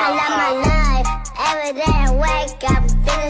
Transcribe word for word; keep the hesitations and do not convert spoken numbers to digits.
love my life. Every day I wake up feeling